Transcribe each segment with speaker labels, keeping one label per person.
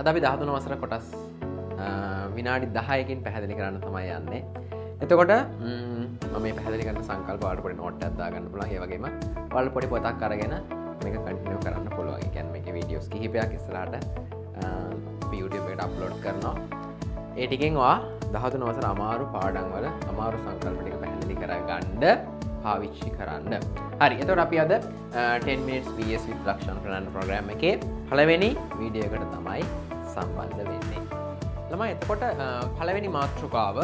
Speaker 1: අද අපි 13 වසර කොටස් විනාඩි 10කින් පැහැදිලි කරන්න තමයි යන්නේ. එතකොට මම මේ පැහැදිලි කරන සංකල්ප වලට පොඩි නෝට් එකක් දාගන්න පුළුවන්. ඒ වගේම ඔයාලට පොඩි පොතක් අරගෙන මේක කන්ටිනියු කරන්න පුළුවන්. ඒ කියන්නේ මේකේ වීඩියෝස් කිහිපයක් ඉස්සරහට YouTube එකට අප්ලෝඩ් කරනවා. ඒ ටිකෙන් ඔයා 13 වසර අමාරු පාඩම් වල අමාරු සංකල්ප ටික පැහැදිලි කරගන්න පාවිච්චි කරන්න. හරි. එතකොට අපි අද 10 minutes BS with Lakshan Fernando program එකේ පළවෙනි වීඩියෝ එකට තමයි සම්බන්ධ වෙන්නේ. ළමයි එතකොට පළවෙනි මාතෘකාව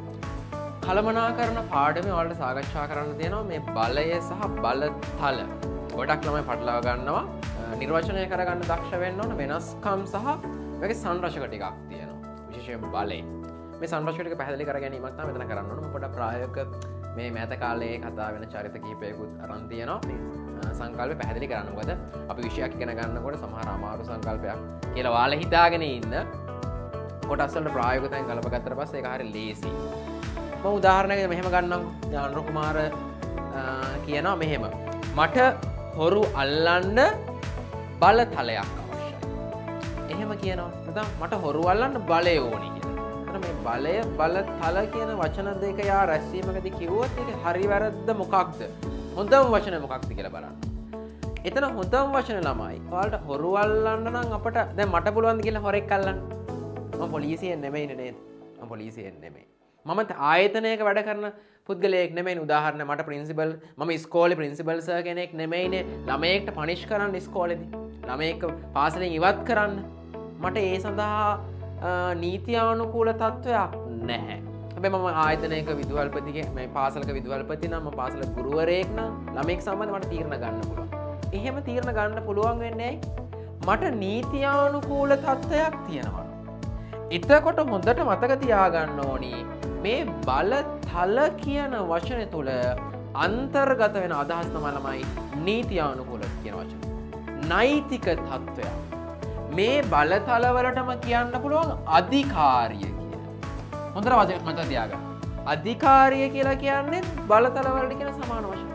Speaker 1: කළමනාකරන පාඩමේ ඔයාලට සාකච්ඡා කරන්න තියෙනවා මේ බලය සහ බලතල. ගොඩක් ළමයි පටලවා ගන්නවා. නිර්වචනය කරගන්න දක්ෂ වෙන්න ඕන වෙනස්කම් සහ මේකේ සංරචක ටිකක් තියෙනවා. විශේෂයෙන් බලය. මේ සංරචක ටික පැහැදිලි කර ගැනීමක් තමයි මෙතන කරන්න ඕන. මම පොඩ්ඩක් ප්‍රායෝගික මේ මෑත කාලයේ කතා වෙන චරිත කිහිපයකුත් අරන් තියෙනවා. මේ සංකල්පය පැහැදිලි කරන්න. මොකද අපි විෂයක් ඉගෙන ගන්නකොට සමහර අමාරු සංකල්පයක් කියලා ඔයාලා හිතාගෙන ඉන්න කොටස් වලට ප්‍රායෝගික තැන් ගලප ගත්තට පස්සේ ඒක හරිය ලේසි. මම උදාහරණයකට මෙහෙම ගන්නම්. ඥානර කුමාර කියනවා මෙහෙම. මට හොරු අල්ලන්න බලතලයක් අවශ්‍යයි. එහෙම කියනවා. නැත්නම් මට හොරු අල්ලන්න බලය ඕනි කියලා. මේ බලය බලතල කියන වචන දෙක යා රැස්වීමකදී කිව්වොත් ඒක හරි වැරද්ද මොකක්ද? හොඳම වචන මොකක්ද කියලා බලන්න. එතන හොඳම වචන ළමයි. ඔයාලට හොරු අල්ලන්න නම් අපට දැන් මට පුළුවන් ද කියලා හොරෙක් අල්ලන්න? මම පොලිසියෙන් නෙමෙයිනේ නේද? මම පොලිසියෙන් නෙමෙයි. මම ආයතනයක වැඩ කරන පුද්ගලයෙක් නෙමෙයි. උදාහරණ මට ප්‍රින්සිපල් මම ඉස්කෝලේ ප්‍රින්සිපල් සර් කෙනෙක් නෙමෙයිනේ. ළමයෙක්ට පනිෂ් කරන්න ඉස්කෝලේදී. ළමයෙක් පාසලෙන් ඉවත් කරන්න. මට ඒ සඳහා නීතියානුකූල තත්ත්වයක් නැහැ. හැබැයි මම ආයතනයක විදුහල්පතිගේ මේ පාසලක විදුහල්පති නම් මම පාසල ගුරුවරයෙක් නම් ළමෙක් සම්බන්ධව මට තීරණ ගන්න පුළුවන්. එහෙම තීරණ ගන්න පුළුවන් වෙන්නේ මට නීතියානුකූල තත්ත්වයක් තියෙනවා. එතකොට හොඳට මතක තියාගන්න ඕනි මේ බලතල කියන වචනේ තුල අන්තර්ගත වෙන අදහස් තමයි ළමයි නීතියානුකූල කියන වචනේ. නෛතික තත්ත්වයක්. මේ බලතලවලටම කියන්න පුළුවන් අධිකාරිය කියලා. හොඳට වචන මතක තියාගන්න. අධිකාරිය කියලා කියන්නේ බලතලවලට කියන සමාන වචන.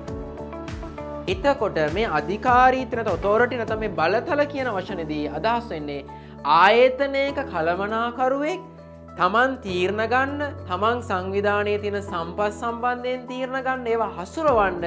Speaker 1: එතකොට මේ අධිකාරීත්ව නැත්නම් ඔතොරිටි නැත්නම් මේ බලතල කියන වචනේදී අදහස් වෙන්නේ ආයතනයක කළමනාකරුවෙක් තමන් තීරණ ගන්න, තමන් සංවිධානයේ තියෙන සම්පත් සම්බන්ධයෙන් තීරණ ගන්න, ඒවා හසුරවන්න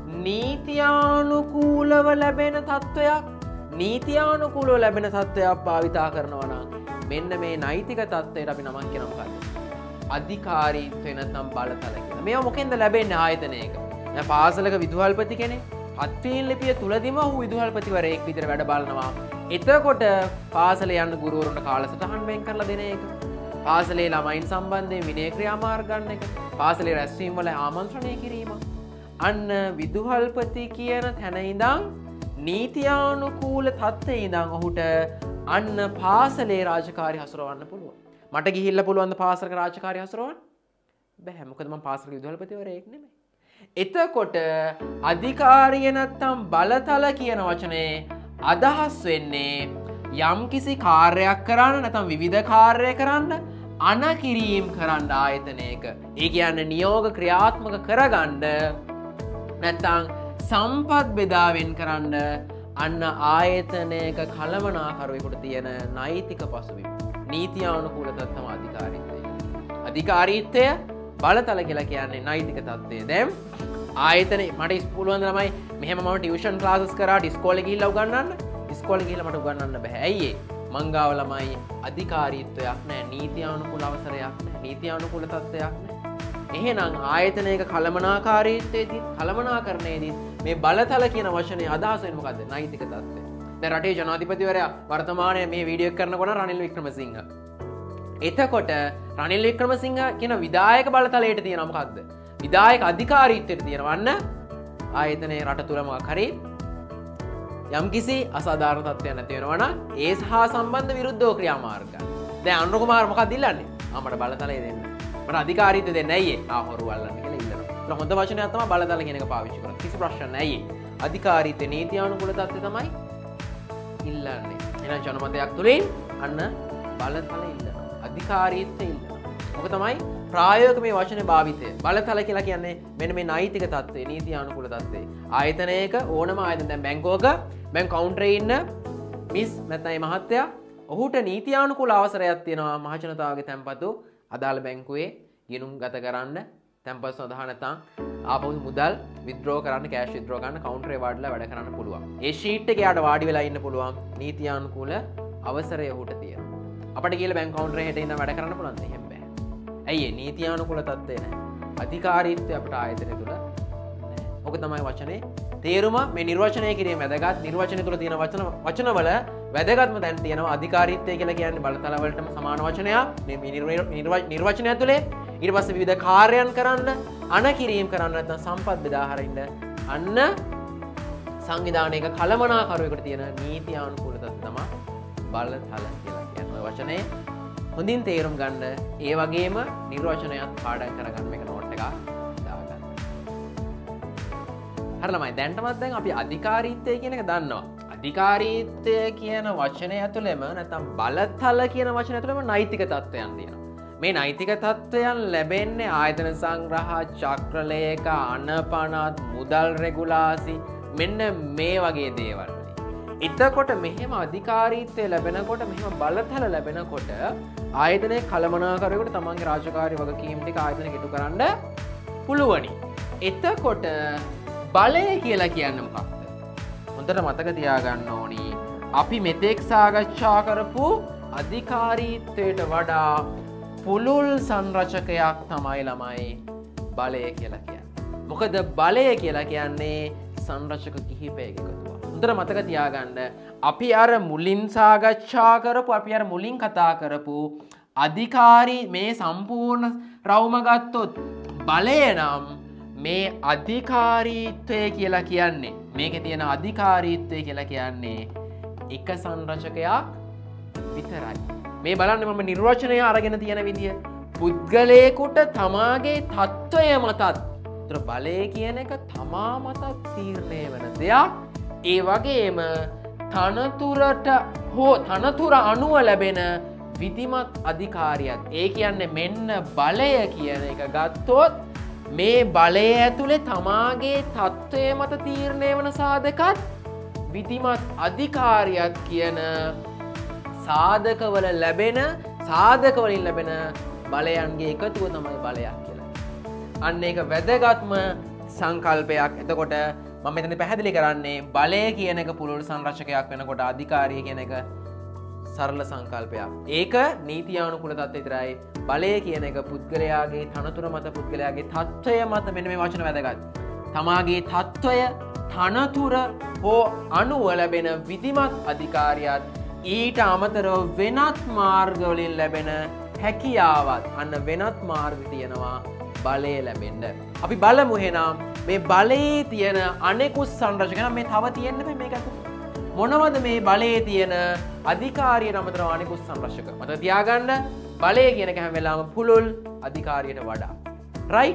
Speaker 1: නීතියානුකූලව ලැබෙන තත්ත්වයක් නීතියානුකූලව ලැබෙන තත්ත්වයක් භාවිතා කරනවා නම් මෙන්න මේ නෛතික තත්ත්වයට අපි නමක් කියනවා මොකක්ද? අධිකාරීත්වය නැත්නම් බලතල කියලා. මේවා මොකෙන්ද ලැබෙන්නේ ආයතනයක? දැන් පාසලක විදුහල්පති කෙනෙක් පත්වීම් ලිපිය තුලදීම ඔහු විදුහල්පතිවරයෙක් විදිහට වැඩ බලනවා. එතකොට පාසලේ යන ගුරුවරුන්ට කාලසටහන් වෙන් කරලා දෙන එක. පාසලේ ළමයින් සම්බන්ධයෙන් විනය ක්‍රියාමාර්ග ගන්න එක. පාසලේ රැස්වීම් වල ආමන්ත්‍රණය කිරීම. අන්න විදුහල්පති කියන තැන ඉඳන් නීතියානුකූල තත්ත්වයේ ඉඳන් ඔහුට අන්න පාසලේ රාජකාරි හසුරවන්න පුළුවන්. මට ගිහිල්ලා පුළුවන් ද පාසලක රාජකාරි හසුරවන්න? බැහැ. මොකද මම පාසලක විදුහල්පතිවරයෙක් නෙමෙයි. එතකොට අධිකාරිය නැත්තම් බලතල කියන වචනේ අදහස් වෙන්නේ යම්කිසි කාර්යයක් කරන්න නැත්නම් විවිධ කාර්ය කරන්න අනකිරීම කරන්න ආයතනයක. ඒ කියන්නේ නියෝග ක්‍රියාත්මක කරගන්න නැත්නම් සම්පත් බෙදාවෙන් කරන්න අන්න ආයතනයක කළමනාකරුවෙකුට තියෙන නෛතික පසුබිම. නීතියානුකූල තත්ත්වම අධිකාරීත්වය. අධිකාරීත්වය බලතල කියලා කියන්නේ නෛතික තත්ත්වය. දැන් ආයතනේ මට පුළුවන් ළමයි මෙහෙම මම ටියුෂන් ක්ලාසස් කරා ඉස්කෝලේ ගිහිල්ලා උගන්වන්න. ඉස්කෝලේ ගිහිල්ලා මට උගන්වන්න බෑ. ඇයි ඒ? මං ගාව ළමයි අධිකාරීත්වයක් නැහැ. නීතියානුකූල අවසරයක් නැහැ. නීතියානුකූල තත්ත්වයක් නැහැ. එහෙනම් ආයතනයක කළමනාකාරීත්වයේදී කළමනාකරණයේදී මේ බලතල කියන වචනේ අදහස වෙන්නේ මොකද්ද? නෛතික තත්ත්වය. දැන් රටේ ජනාධිපතිවරයා වර්තමානයේ මේ වීඩියෝ එක කරනකොට රනිල් වික්‍රමසිංහ. එතකොට රනිල් වික්‍රමසිංහ කියන විධායක බලතලයට තියෙනවා මොකක්ද? විධායක අධිකාරීත්වයට තියෙනවන්න ආයතනයේ රට තුල මොකක් හරි යම්කිසි අසාධාරණ තත්ත්වයක් නැති වෙනවා නම් ඒ සහ සම්බන්ධ විරුද්ධව ක්‍රියාමාර්ග ගන්න. දැන් අනුර කුමාර මොකක්ද ඉල්ලන්නේ? මට බලතලය දෙන්න. මට අධිකාරීත්වය දෙන්න ඇයි ඒ? හොරු අල්ලන්න කියලා ඉල්ලනවා. ඒක හොඳ වචනයක් තමයි බලතල කියන එක පාවිච්චි කරන්නේ. කිසි ප්‍රශ්නයක් නැහැ. අධිකාරීත්වය නීතියානුකූල තත්ත්වය තමයි ඉල්ලන්නේ. එහෙනම් ජනමතයක් තුලින් අන්න බලතල ඉල්ලනවා. අධිකාරීත්වය ඉල්ලනවා. ඔක තමයි ප්‍රායෝගික මේ වචනේ භාවිතය. බලතල කියලා කියන්නේ මෙන්න මේ නෛතික තත්ත්වය, නීතියානුකූල තත්ත්වය. ආයතනයක ඕනම ආයතන දැන් බැංකුවක බැංක් කවුන්ටරේ ඉන්න මිස් නැත්නම් මේ මහත්තයා ඔහුට නීතියානුකූල අවසරයක් තියෙනවා මහජනතාවගේ තැන්පතු අදාළ බැංකුවේ ගිණුම් ගත කරන්න තැන්පත් සඳහා නැත්නම් ආපහු මුදල් විත්ඩ්‍රෝ කරන්න කෑෂ් විත්ඩ්‍රෝ කරන්න කවුන්ටරේ වාඩිලා වැඩ කරන්න පුළුවන්. ඒ ෂීට් එකේ යාට වාඩි වෙලා ඉන්න පුළුවන් නීතියානුකූල අවසරය ඔහුට තියෙනවා. අපිට කියලා බැංක් කවුන්ටරේ හෙට ඉන්න වැඩ කරන්න පුළුවන්ද? එහෙම බෑ. ඇයි ඒ නීතියානුකූල තත්ත්වය නැහැ. අධිකාරීත්වය අපිට ආයතනය තුල නැහැ. ඔක තමයි වචනේ තේරුම. මේ නිර්වචනය කිරීම වැදගත්. නිර්වචනය තුල තියෙන වචනවල වැදගත්ම දැන් තියෙනවා අධිකාරීත්වය කියලා කියන්නේ බලතල වලටම සමාන වචනයක්. මේ නිර්වචනය ඇතුලේ ඊට පස්සේ විවිධ කාර්යයන් කරන්න අන කිරීම කරන්න නැත්නම් සම්පත් බෙදා හරින්න අන්න සංවිධානයක කළමනාකරුවෙකුට තියෙන නීතියානුකූල තත්ත්වය තමයි බලතල කියලා කියන වචනේ. හොඳින් තේරුම් ගන්න. ඒ වගේම නිර්වචනයත් පාඩම් කරගන්න මේක නෝට් එකක් දාගන්න. හරි ළමයි දැන්ටමත් දැන් අපි අධිකාරීත්වය කියන එක දන්නවා. අධිකාරීත්වය කියන වචනය ඇතුළෙම නැත්නම් බලතල කියන වචනය ඇතුළෙම නෛතික තත්ත්වයන් තියෙනවා. මේ නෛතික තත්ත්වයන් ලැබෙන්නේ ආයතන සංග්‍රහ, චක්‍රලේඛ, අනපනත්, මුදල් රෙගුලාසි මෙන්න මේ වගේ දේවල් වලින්. එතකොට මෙහෙම අධිකාරීත්වය ලැබෙනකොට මෙහෙම බලතල ලැබෙනකොට ආයතනයේ කළමනාකරුවෙකුට තමන්ගේ රාජකාරී වගකීම් ටික ආයතනෙට ඉටු කරන්න පුළුවනි. එතකොට බලය කියලා කියන්නේ මොකක්ද? හොඳට මතක තියාගන්න ඕනි. අපි මෙතෙක් සාකච්ඡා කරපු අධිකාරීත්වයට වඩා පුළුල් සංරචකයක් තමයි ළමයි බලය කියලා කියන්නේ. මොකද බලය කියලා කියන්නේ සංරචක කිහිපයක එකතුවක්. හොඳට මතක තියාගන්න අපි අර මුලින් සාකච්ඡා කරපු අපි අර මුලින් කතා කරපු අධිකාරී මේ සම්පූර්ණ රවුම ගත්තොත් බලය නම් මේ අධිකාරීත්වය කියලා කියන්නේ මේකේ තියෙන අධිකාරීත්වය කියලා කියන්නේ එක සංරචකයක් විතරයි. මේ බලන්න මම නිර්වචනය අරගෙන තියෙන විදිය පුද්ගලයෙකුට තමාගේ තත්ත්වය මතත් ඒතර බලය කියන එක තමා මතත් තීරණය වෙන දෙයක්. ඒ වගේම තනතුරට හෝ තනතුර අනුව ලැබෙන විධිමත් අධිකාරියක්. ඒ කියන්නේ මෙන්න බලය කියන එක ගත්තොත් මේ බලය ඇතුලේ තමාගේ තත්ත්වය මත තීරණය වන සාධකත් විධිමත් අධිකාරියක් කියන සාධකවල ලැබෙන සාධකවලින් ලැබෙන බලයන්ගේ එකතුව තමයි බලයක් කියලා. අන්න ඒක වැදගත්ම සංකල්පයක්. එතකොට මම මෙතන පැහැදිලි කරන්නේ බලය කියන එක පුළුල් සංරචකයක් වෙනකොට අධිකාරිය කියන එක සරල සංකල්පයක්. ඒක නීතියානුකූල තත්ත්වය විතරයි. බලය කියන එක පුද්ගලයාගේ තනතුර මත පුද්ගලයාගේ තත්ත්වය මත මෙන්න මේ වචන වැදගත්. තමාගේ තත්ත්වය තනතුර හෝ අනුව ලැබෙන විධිමත් අධිකාරියත් ඊට අමතරව වෙනත් මාර්ගවලින් ලැබෙන හැකියාවත් අන්න වෙනත් මාර්ග තියෙනවා බලය ලැබෙන්න. අපි බලමු එහෙනම් මේ බලයේ තියෙන අනෙකුත් සංරචක නම් මේ තව තියෙන්නේ මේක ඇතුළේ. මොනවද මේ බලයේ තියෙන අධිකාරියට අමතරව අනෙකුත් සංරචක? මතක තියාගන්න බලය කියන එක හැම වෙලාවම පුළුල් අධිකාරියට වඩා. රයිට්?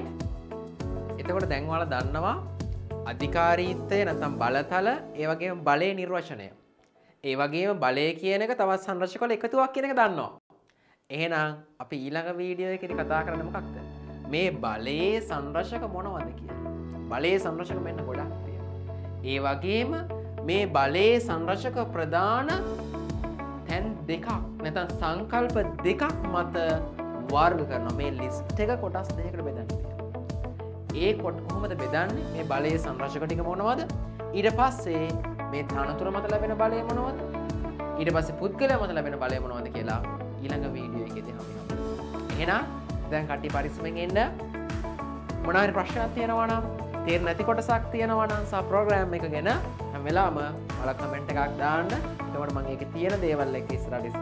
Speaker 1: එතකොට දැන් ඔයාලා දන්නවා අධිකාරීත්වය නැත්නම් බලතල ඒ වගේම බලයේ නිර්වචනය. ඒ වගේම බලය කියන එක තවත් සංරචකවල එකතුවක් කියන එක දන්නවා. එහෙනම් අපි ඊළඟ වීඩියෝ එකේදී කතා කරන්නේ මොකක්ද? මේ බලයේ සංරචක මොනවද කියලා. බලයේ සංරචක මෙන්න ගොඩක් තියෙනවා. ඒ වගේම මේ බලයේ සංරචක ප්‍රධාන තැන් දෙකක් නැත්නම් සංකල්ප දෙකක් මත වර්ග කරනවා. මේ ලිස්ට් එක කොටස් දෙකකට බෙදන්න තියෙනවා. ඒ කොහොමද බෙදන්නේ? මේ බලයේ සංරචක ටික මොනවද? ඊට පස්සේ මේ තනතුර මත ලැබෙන බලය මොනවද? ඊට පස්සේ පුද්ගලයා මත ලැබෙන බලය මොනවද කියලා ඊළඟ වීඩියෝ එකේදී හමුවෙනවා. එහෙනම් දැන් කට්ටිය පරිස්සමෙන් ඉන්න. මොනවා හරි ප්‍රශ්නයක් තියෙනවා නම් තේරෙන්නේ නැති කොටසක් තියෙනවා නම් සහ ප්‍රෝග්‍රෑම් එක ගැන හැම වෙලාවම ඔයාලා කමෙන්ට් එකක් දාන්න. එතකොට මම ඒකේ තියෙන දේවල් එක්ක ඉස්සරහට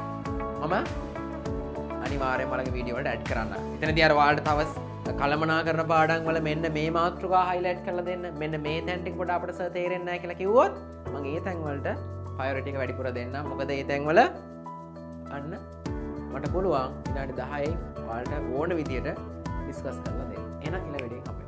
Speaker 1: මම අනිවාර්යයෙන්ම ඔයාලගේ වීඩියෝ වලට ඇඩ් කරන්න. එතනදී අර ඔයාලට තව කළමනාකරන පාඩම් වල මෙන්න මේ මාතෘකා හයිලයිට් කරලා දෙන්න. මෙන්න මේ තැන් ටික කොට අපිට සර් තේරෙන්නේ නැහැ කියලා කිව්වොත් මම ඒ තැන් වලට ප්‍රයොරිටි එක වැඩිපුර දෙන්නම්. මොකද ඒ තැන් වල අන්න මට පුළුවන් විනාඩි 10න් ඔයාලට ඕන විදියට ඩිස්කස් කරලා දෙන්න. එහෙනම් ඊළඟ වීඩියෝ එක